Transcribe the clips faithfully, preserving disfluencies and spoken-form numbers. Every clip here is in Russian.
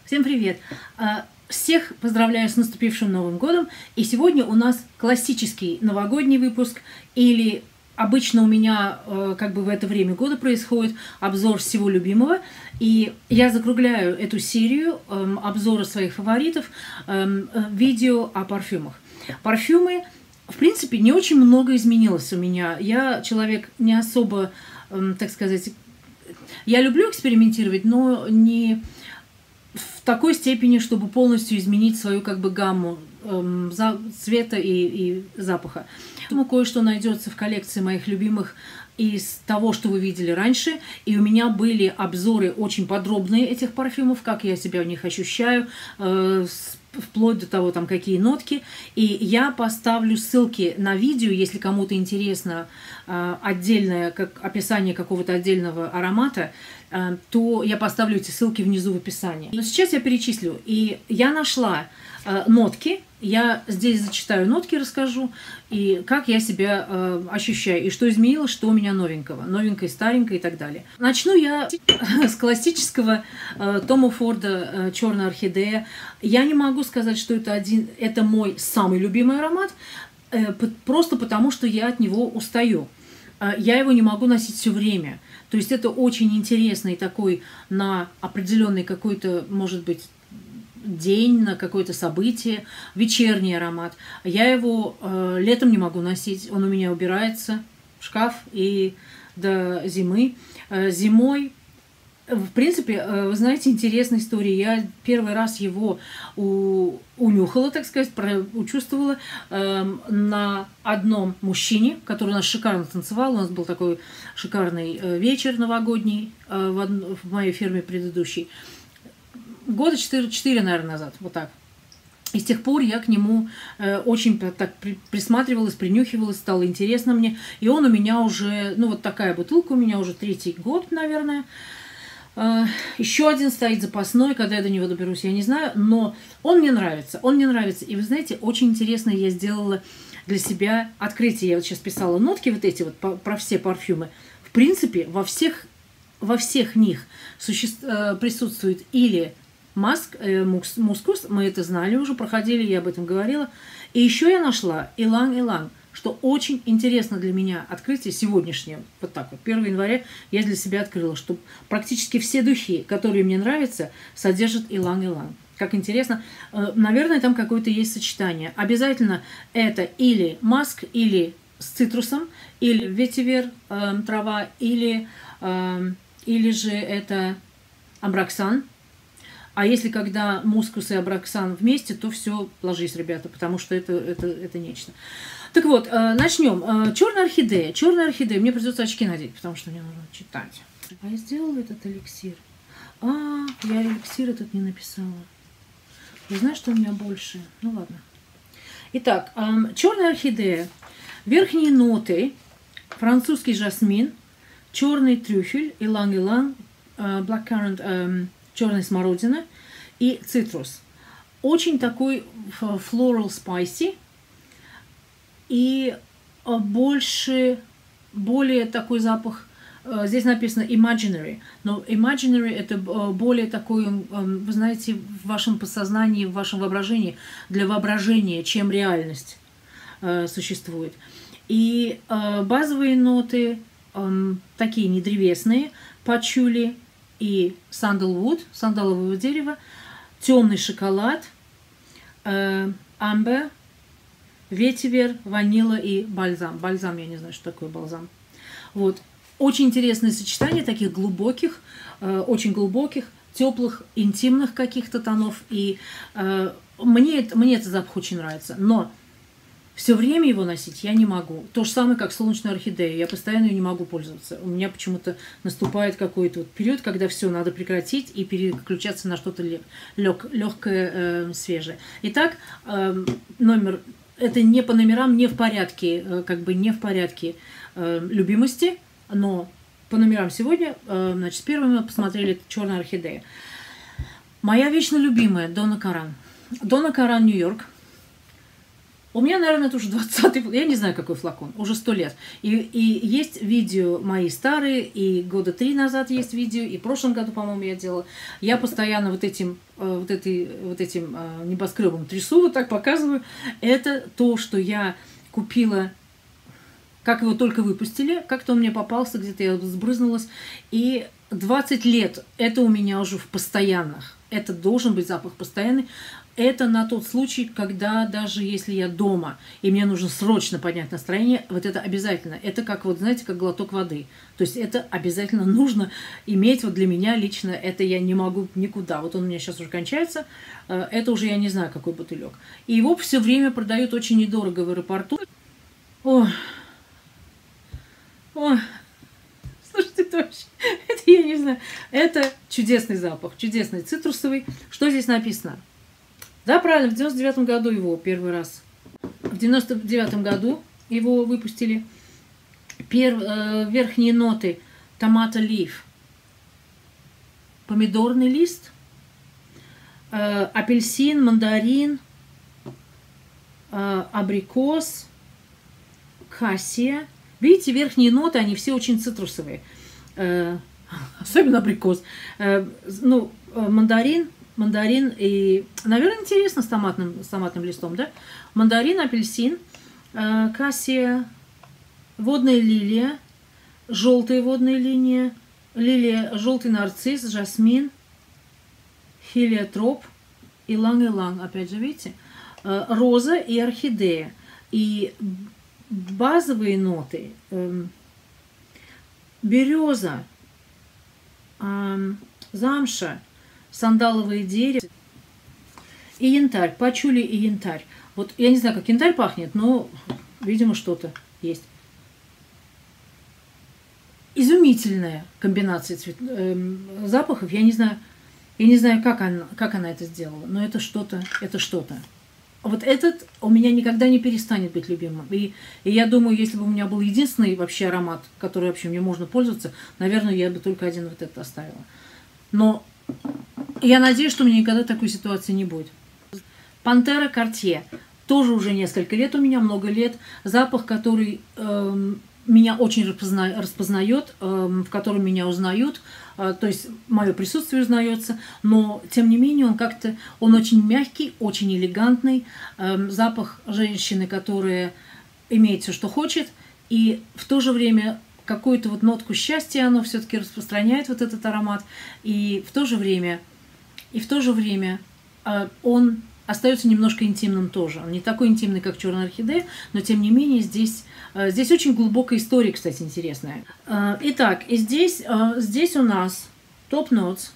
Всем привет! Всех поздравляю с наступившим Новым годом. И сегодня у нас классический новогодний выпуск, или обычно у меня как бы в это время года происходит обзор всего любимого. И я закругляю эту серию обзора своих фаворитов видео о парфюмах. Парфюмы, в принципе, не очень много изменилось у меня. Я человек не особо, так сказать, я люблю экспериментировать, но не в такой степени, чтобы полностью изменить свою как бы гамму эм, за, цвета и, и запаха. Думаю, кое-что найдется в коллекции моих любимых из того, что вы видели раньше. И у меня были обзоры очень подробные этих парфюмов, как я себя в них ощущаю, э, вплоть до того, там, какие нотки. И я поставлю ссылки на видео, если кому-то интересно э, отдельное, как описание какого-то отдельного аромата, э, то я поставлю эти ссылки внизу в описании. Но сейчас я перечислю. И я нашла э, нотки. Я здесь зачитаю нотки, расскажу, и как я себя э, ощущаю, и что изменилось, что у меня новенького, новенькое, старенькое и так далее. Начну я с классического э, Тома Форда э, «Черная орхидея». Я не могу сказать, что это, один, это мой самый любимый аромат, э, просто потому, что я от него устаю. Э, я его не могу носить все время. То есть это очень интересный такой на определенный какой-то, может быть, день, на какое-то событие, вечерний аромат. Я его э, летом не могу носить, он у меня убирается в шкаф и до зимы. Э, зимой, в принципе, э, вы знаете, интересная история. Я первый раз его у, унюхала, так сказать, про, учувствовала э, на одном мужчине, который у нас шикарно танцевал. У нас был такой шикарный э, вечер новогодний э, в, од... в моей фирме предыдущей. Года четыре, наверное, назад, вот так. И с тех пор я к нему э, очень так присматривалась, принюхивалась, стало интересно мне. И он у меня уже, ну вот такая бутылка у меня уже третий год, наверное. Э, еще один стоит запасной, когда я до него доберусь, я не знаю. Но он мне нравится, он мне нравится. И вы знаете, очень интересно я сделала для себя открытие. Я вот сейчас писала нотки вот эти вот по, про все парфюмы. В принципе, во всех, во всех них суще, э, присутствует или маск, э, мускус, мы это знали уже, проходили, я об этом говорила. И еще я нашла иланг-иланг, что очень интересно для меня открытие сегодняшнее. Вот так вот, первого января я для себя открыла, что практически все духи, которые мне нравятся, содержат иланг-иланг. Как интересно. Э, наверное, там какое-то есть сочетание. Обязательно это или маск, или с цитрусом, или ветивер, э, трава, или, э, или же это абраксан. А если когда мускус и абраксан вместе, то все, ложись, ребята, потому что это, это, это нечто. Так вот, э, начнем. Э, черная орхидея. Черная орхидея. Мне придется очки надеть, потому что мне нужно читать. А я сделала этот эликсир. А, я эликсир этот не написала. Я знаю, что у меня больше. Ну ладно. Итак, э, черная орхидея. Верхние ноты. Французский жасмин. Черный трюфель. Иланг-иланг. Э, blackcurrant. Э, черная смородина и цитрус. Очень такой floral spicy и больше, более такой запах, здесь написано imaginary, но imaginary это более такой, вы знаете, в вашем подсознании, в вашем воображении, для воображения, чем реальность существует. И базовые ноты такие недревесные, пачули и сандалвуд, сандаловое дерево, темный шоколад, э, амбер, ветивер, ванила и бальзам. Бальзам, я не знаю, что такое бальзам. Вот. Очень интересное сочетание таких глубоких, э, очень глубоких, теплых, интимных каких-то тонов. И э, мне, мне этот запах очень нравится. Но все время его носить я не могу. То же самое, как солнечная орхидея. Я постоянно ее не могу пользоваться. У меня почему-то наступает какой-то вот период, когда все надо прекратить и переключаться на что-то лег, легкое, э, свежее. Итак, э, номер. Это не по номерам, не в порядке, э, как бы не в порядке э, любимости, но по номерам сегодня, э, значит, первым мы посмотрели черная орхидея. Моя вечно любимая Дона Каран. Дона Каран, Нью-Йорк. У меня, наверное, это уже двадцатый, я не знаю, какой флакон, уже сто лет. И, и есть видео мои старые, и года три назад есть видео, и в прошлом году, по-моему, я делала. Я постоянно вот этим, вот этой, вот этим небоскребом трясу, вот так показываю. Это то, что я купила, как его только выпустили, как-то он мне попался, где-то я сбрызнулась. И двадцать лет это у меня уже в постоянных. Это должен быть запах постоянный. Это на тот случай, когда даже если я дома, и мне нужно срочно поднять настроение, вот это обязательно. Это как, вот знаете, как глоток воды. То есть это обязательно нужно иметь вот для меня лично. Это я не могу никуда. Вот он у меня сейчас уже кончается. Это уже я не знаю, какой бутылек. И его все время продают очень недорого в аэропорту. О, о, слушайте, точно. Это я не знаю. Это чудесный запах, чудесный цитрусовый. Что здесь написано? Да, правильно, в девяносто девятом году его первый раз. В девяносто девятом году его выпустили. Перв, э, верхние ноты томато лиф, помидорный лист, э, апельсин, мандарин, э, абрикос, кассия. Видите, верхние ноты, они все очень цитрусовые. Э, особенно абрикос. Э, ну, мандарин. Мандарин и, наверное, интересно с томатным, с томатным листом, да? Мандарин, апельсин, э, кассия, водная лилия, желтая водная линия, лилия, желтый нарцисс, жасмин, хелиотроп, иланг-иланг, опять же, видите? Э, роза и орхидея. И базовые ноты э, береза, э, замша, сандаловое дерево и янтарь, пачули и янтарь. Вот я не знаю, как янтарь пахнет, но, видимо, что-то есть. Изумительная комбинация цвет, э, запахов. Я не знаю, я не знаю, как она, как она это сделала, но это что-то, это что-то. Вот этот у меня никогда не перестанет быть любимым. И, и я думаю, если бы у меня был единственный вообще аромат, который вообще мне можно пользоваться, наверное, я бы только один вот этот оставила. Но я надеюсь, что у меня никогда такой ситуации не будет. Пантера Картье. Тоже уже несколько лет у меня, много лет. Запах, который э, меня очень распозна... распознает, э, в котором меня узнают. Э, то есть мое присутствие узнается. Но, тем не менее, он как-то... Он очень мягкий, очень элегантный. Э, запах женщины, которая имеет все, что хочет. И в то же время... какую-то вот нотку счастья оно все-таки распространяет, вот этот аромат. И в то же время, и в то же время э, он остается немножко интимным тоже. Он не такой интимный, как черная орхидея, но тем не менее здесь, э, здесь очень глубокая история, кстати, интересная. Э, итак, и здесь, э, здесь у нас Top Notes.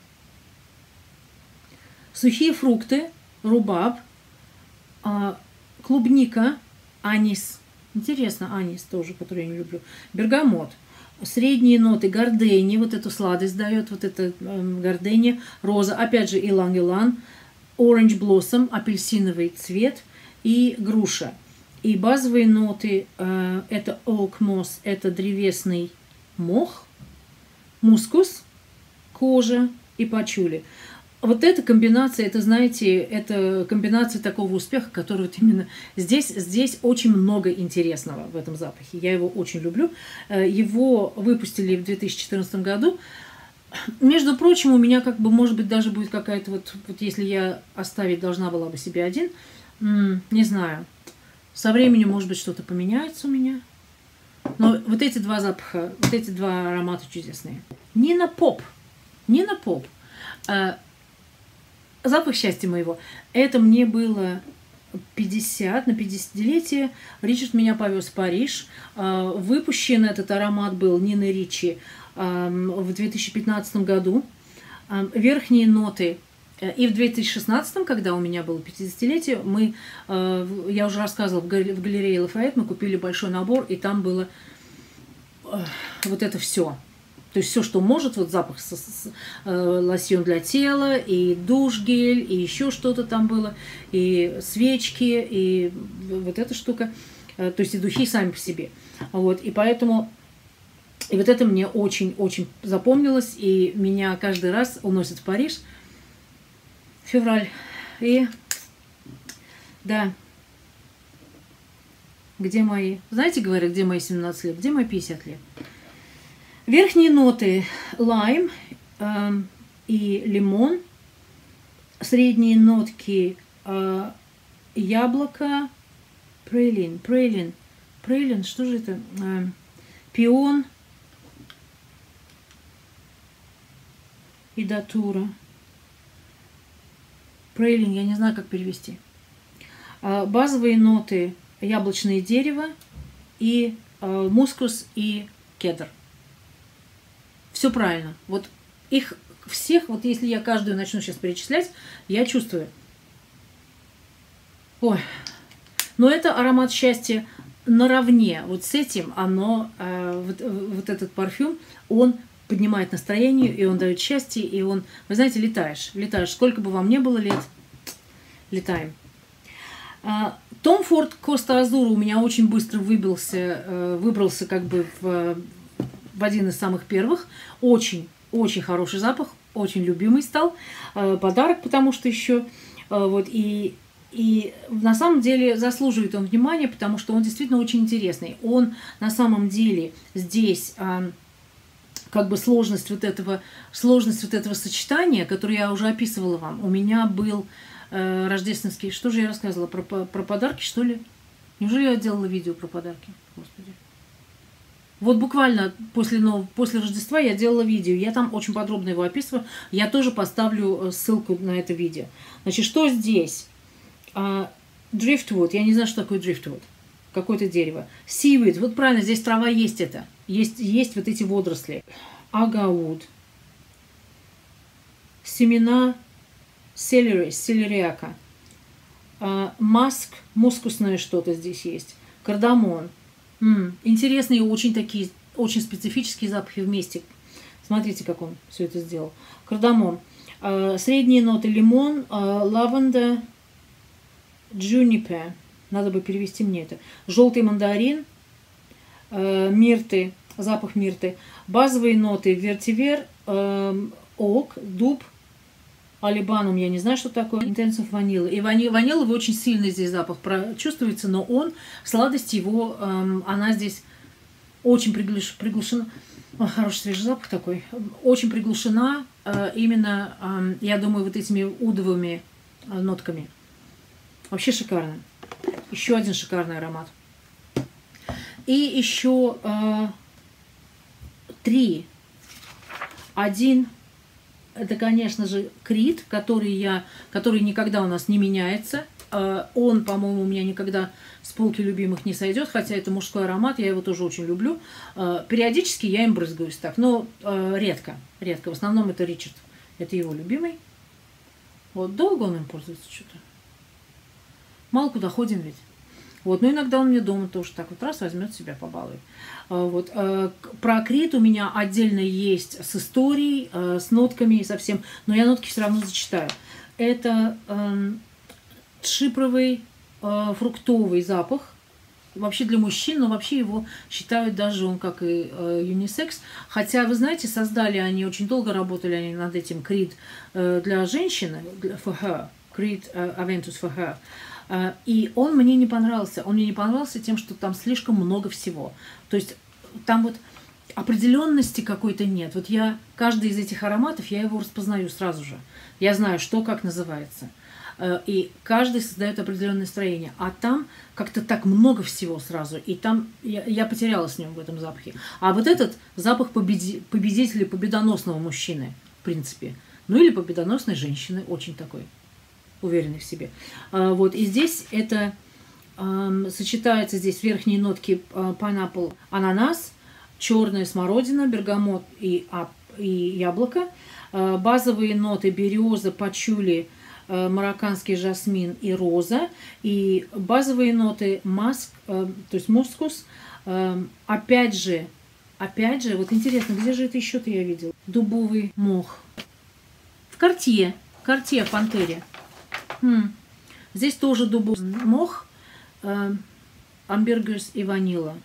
Сухие фрукты, рубаб, э, клубника, анис. Интересно, анис тоже, который я не люблю. Бергамот. Средние ноты гордени, вот эту сладость дает, вот это э, гордени. Роза, опять же, иланг-иланг. Orange Blossom, апельсиновый цвет. И груша. И базовые ноты э, это oak moss, это древесный мох. Мускус, кожа и пачули. Вот эта комбинация, это, знаете, это комбинация такого успеха, который вот именно здесь, здесь очень много интересного в этом запахе. Я его очень люблю. Его выпустили в две тысячи четырнадцатом году. Между прочим, у меня как бы, может быть, даже будет какая-то вот, вот если я оставить должна была бы себе один, не знаю, со временем, может быть, что-то поменяется у меня. Но вот эти два запаха, вот эти два аромата чудесные. Нина Поп. Нина Поп. Запах счастья моего. Это мне было пятьдесят, на пятидесятилетие. Ричард меня повез в Париж. Выпущен этот аромат был Ниной Ричи в две тысячи пятнадцатом году. Верхние ноты. И в две тысячи шестнадцатом, когда у меня было пятидесятилетие, мы, я уже рассказывала, в галерее Лафайет мы купили большой набор, и там было вот это все. То есть все, что может, вот запах с, с, э, лосьон для тела, и душ-гель, и еще что-то там было, и свечки, и вот эта штука, э, то есть и духи сами по себе. Вот, и поэтому, и вот это мне очень-очень запомнилось, и меня каждый раз уносит в Париж, в февраль, и да, Где мои... Знаете, говорят, где мои семнадцать лет? Где мои пятьдесят лет? Верхние ноты лайм э, и лимон. Средние нотки э, яблоко, прелин, прелин, прелин, что же это? Э, пион и датура. Прелин, я не знаю, как перевести. Э, базовые ноты яблочное дерево и э, мускус и кедр. Все правильно. Вот их всех, вот если я каждую начну сейчас перечислять, я чувствую. Ой. Но это аромат счастья наравне. Вот с этим оно, э, вот, вот этот парфюм, он поднимает настроение, и он дает счастье, и он, вы знаете, летаешь. Летаешь. Сколько бы вам не было лет, летаем. Том Форд Коста Азура у меня очень быстро выбился, выбрался как бы в, в один из самых первых. Очень, очень хороший запах, очень любимый стал. Подарок, потому что еще вот и, и на самом деле заслуживает он внимания, потому что он действительно очень интересный. Он на самом деле здесь как бы сложность вот этого, сложность вот этого сочетания, которое я уже описывала вам. У меня был рождественский. Что же я рассказывала? Про, про подарки, что ли? Неужели я делала видео про подарки? Господи. Вот буквально после, ну, после Рождества я делала видео. Я там очень подробно его описываю. Я тоже поставлю ссылку на это видео. Значит, что здесь? Driftwood. Я не знаю, что такое driftwood. Какое-то дерево. Seaweed. Вот правильно, здесь трава есть это. Есть, есть вот эти водоросли. Agarwood. Семена селери, селериака. Маск, мускусное что-то здесь есть. Кардамон. М-м, интересные, очень такие, очень специфические запахи вместе. Смотрите, как он все это сделал. Кардамон. А, средние ноты лимон, а, лаванда, джунипер. Надо бы перевести мне это. Желтый мандарин, а, мирты, запах мирты. Базовые ноты вертивер, а, ок, дуб, алибанум, я не знаю, что такое. Intensive ванила. И вани, ваниловый очень сильный здесь запах чувствуется, но он, сладость его, эм, она здесь очень приглуш, приглушена. О, хороший свежий запах такой. Очень приглушена э, именно, э, я думаю, вот этими удовыми э, нотками. Вообще шикарно. Еще один шикарный аромат. И еще э, три. Один. Это, конечно же, Крид, который, я, который никогда у нас не меняется. Он, по-моему, у меня никогда с полки любимых не сойдет, хотя это мужской аромат, я его тоже очень люблю. Периодически я им брызгаюсь так, но редко, редко. В основном это Ричард, это его любимый. Вот долго он им пользуется что-то. Мало куда ходим ведь. Вот, но иногда он мне дома тоже так вот раз возьмет себя, побалует. Вот. Про Крид у меня отдельно есть с историей, с нотками совсем, но я нотки все равно зачитаю. Это э, шипровый э, фруктовый запах. Вообще для мужчин, но вообще его считают даже он как и э, юнисекс. Хотя, вы знаете, создали они, очень долго работали они над этим Крид э, для женщины, for her, Крид uh, Aventus for her. И он мне не понравился. Он мне не понравился тем, что там слишком много всего. То есть там вот определенности какой-то нет. Вот я, каждый из этих ароматов, я его распознаю сразу же. Я знаю, что как называется. И каждый создает определенное настроение. А там как-то так много всего сразу. И там я, я потерялась с ним в этом запахе. А вот этот запах победи, победителя, победоносного мужчины, в принципе. Ну или победоносной женщины, очень такой уверенный в себе. А, вот, и здесь это а, сочетается здесь верхние нотки а, pineapple, ананас, черная смородина, бергамот и, а, и яблоко, а, базовые ноты береза, пачули, а, марокканский жасмин и роза, и базовые ноты маск, а, то есть мускус, а, опять же, опять же, вот интересно, где же это еще-то я видела? Дубовый мох. В Картье, Картье в Пантере. Хм. Здесь тоже дубовый мох, э, амбергрис и ванила.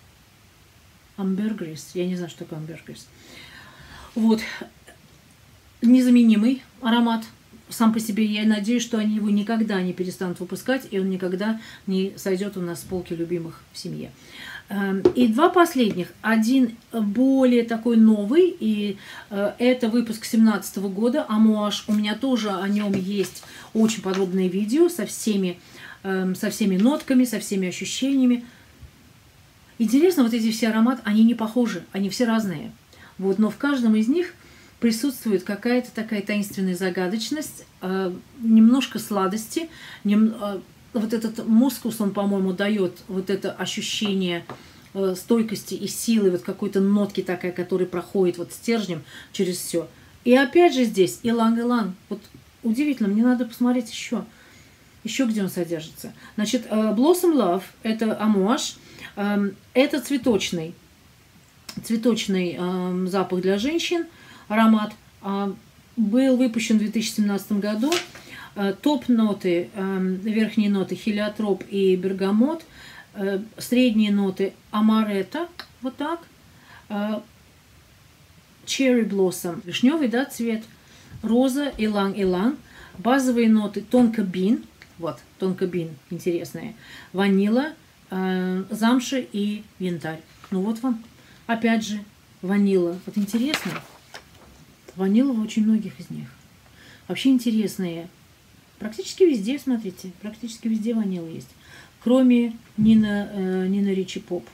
Амбергрис, я не знаю, что такое амбергрис. Вот, незаменимый аромат. сам по себе я надеюсь, что они его никогда не перестанут выпускать, и он никогда не сойдет у нас с полки любимых в семье. И два последних. Один более такой новый, и это выпуск семнадцатого года, Амуаш. У меня тоже о нем есть очень подробное видео со всеми, со всеми нотками, со всеми ощущениями. Интересно, вот эти все ароматы, они не похожи, они все разные. Вот, но в каждом из них присутствует какая-то такая таинственная загадочность, немножко сладости, нем, вот этот мускус, он, по-моему, дает вот это ощущение э, стойкости и силы, вот какой-то нотки такая, которая проходит вот стержнем через все. И опять же здесь иланг-иланг. Вот удивительно, мне надо посмотреть еще, еще где он содержится. Значит, э, Blossom Love – это амуаш, э, это цветочный, цветочный э, запах для женщин, аромат. Э, был выпущен в две тысячи семнадцатом году. Топ-ноты, верхние ноты хелиотроп и бергамот, средние ноты амаретто, вот так, черри блоссом, вишневый, да, цвет, роза, иланг-иланг, базовые ноты тонко-бин, вот, тонко-бин, интересные, ванила, замша и янтарь. Ну вот вам, опять же, ванила. Вот интересно, ванила в очень многих из них. Вообще интересные. Практически везде, смотрите, практически везде ванила есть. Кроме Нина, э, Нина Ричи Поп.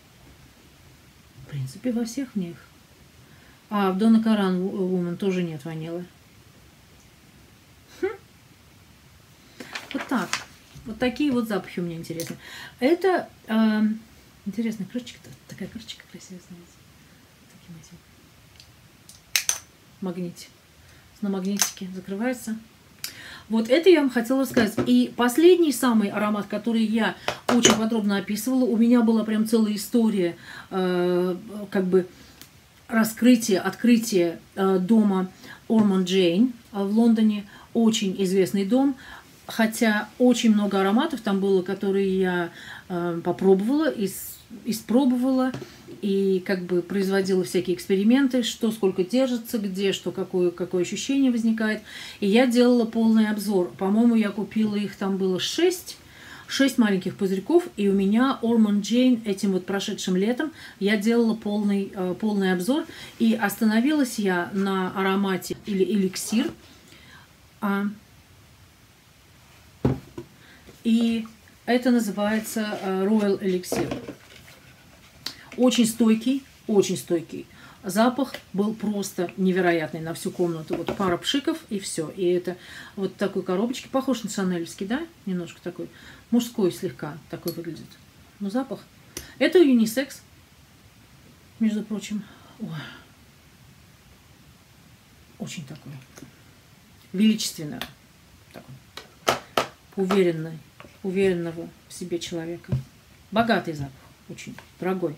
В принципе, во всех них. А в Donna Karan Woman тоже нет ванилы. Хм. Вот так. Вот такие вот запахи у меня интересны. Это э, интересная крышечка. Такая крышечка красивая, знаете. Таким этим. Магнитик. На магнитике закрывается. Вот это я вам хотела сказать. И последний самый аромат, который я очень подробно описывала, у меня была прям целая история, э, как бы раскрытие, открытие э, дома Ormond Jane в Лондоне. Очень известный дом, хотя очень много ароматов там было, которые я э, попробовала, ис, испробовала и как бы производила всякие эксперименты, что сколько держится, где, что, какое, какое ощущение возникает. И я делала полный обзор. По-моему, я купила их, там было шесть, шесть маленьких пузырьков, и у меня Ormond Jane этим вот прошедшим летом я делала полный, э, полный обзор. И остановилась я на аромате или эликсир. А, и это называется э, Royal Elixir. Очень стойкий, очень стойкий. Запах был просто невероятный на всю комнату. Вот пара пшиков и все. И это вот такой коробочки. Похож на шанельский, да? Немножко такой. Мужской слегка такой выглядит. Но запах. Это юнисекс, между прочим. Ой. Очень такой величественный. Такой. Уверенный. Уверенного в себе человека. Богатый запах. Очень дорогой.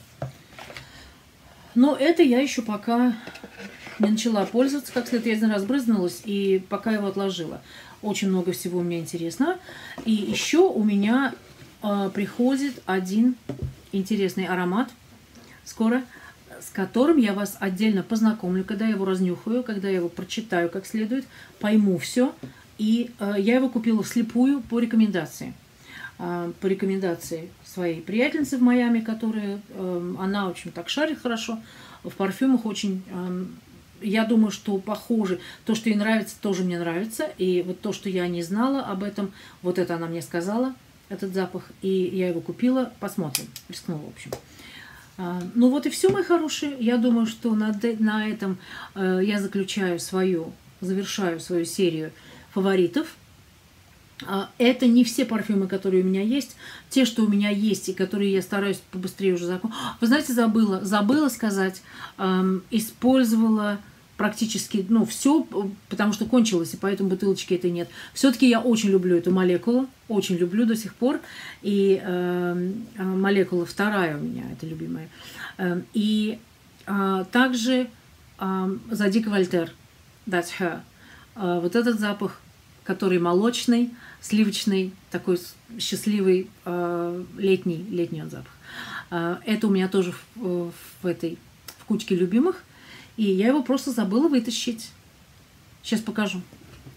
Но это я еще пока не начала пользоваться, как следует. Я один раз брызнулась и пока его отложила. Очень много всего у меня интересного. И еще у меня э, приходит один интересный аромат скоро, с которым я вас отдельно познакомлю, когда я его разнюхаю, когда я его прочитаю как следует, пойму все. И э, я его купила вслепую по рекомендации. По рекомендации своей приятельницы в Майами, которая, э, она, в общем, так шарит хорошо, в парфюмах очень, э, я думаю, что похоже, то, что ей нравится, тоже мне нравится, и вот то, что я не знала об этом, вот это она мне сказала, этот запах, и я его купила, посмотрим, рискнула, в общем. Э, ну вот и все, мои хорошие, я думаю, что на, на этом э, я заключаю свою, завершаю свою серию фаворитов. Это не все парфюмы, которые у меня есть. Те, что у меня есть, и которые я стараюсь побыстрее уже закончить. Вы знаете, забыла. Забыла сказать. Эм, использовала практически, ну, все, потому что кончилось, и поэтому бутылочки этой нет. Все-таки я очень люблю эту молекулу. Очень люблю до сих пор. И э, молекула вторая у меня, это любимая. Э, и э, также э, Zadig Voltaire. That's her. Э, вот этот запах, который молочный, сливочный, такой счастливый э, летний, летний он запах. Э, это у меня тоже в, в этой в кучке любимых. И я его просто забыла вытащить. Сейчас покажу.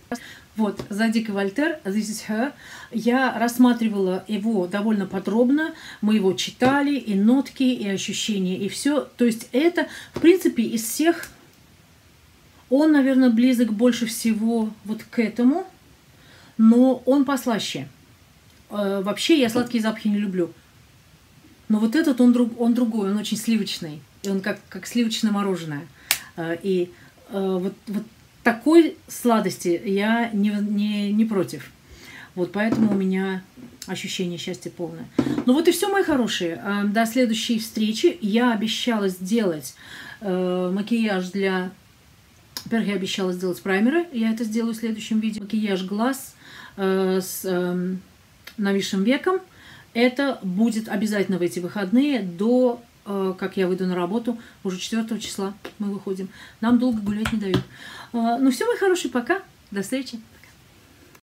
Вот, Задик и Вольтер, This is Her. Я рассматривала его довольно подробно. Мы его читали, и нотки, и ощущения, и все. То есть это, в принципе, из всех, он, наверное, близок больше всего вот к этому, но он послаще. Э, вообще я сладкие запахи не люблю. Но вот этот, он, друг, он другой, он очень сливочный. И он как, как сливочное мороженое. Э, и э, вот, вот такой сладости я не, не, не против. Вот поэтому у меня ощущение счастья полное. Ну вот и все, мои хорошие. До следующей встречи. Я обещала сделать э, макияж для... Во-первых, я обещала сделать праймеры. Я это сделаю в следующем видео. Макияж глаз э, с э, нависшим веком. Это будет обязательно в эти выходные до... как я выйду на работу, уже четвёртого числа мы выходим. Нам долго гулять не дают. Ну все, мои хорошие, пока. До встречи.